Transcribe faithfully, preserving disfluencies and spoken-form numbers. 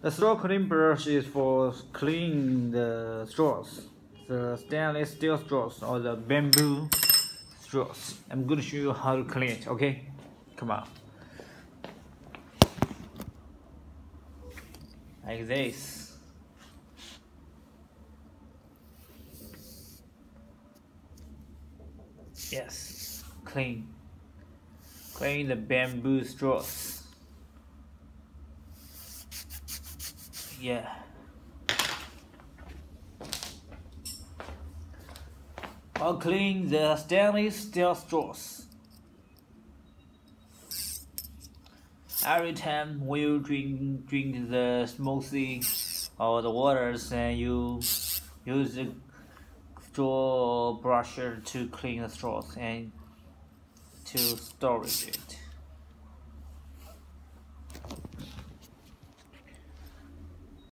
The straw cleaning brush is for cleaning the straws, the stainless steel straws or the bamboo straws. I'm going to show you how to clean it, okay? Come on. Like this. Yes, clean. Clean the bamboo straws. Yeah. I'll clean the stainless steel straws. Every time when you drink drink the smoothie or the waters, and you use the straw brusher to clean the straws and to storage it.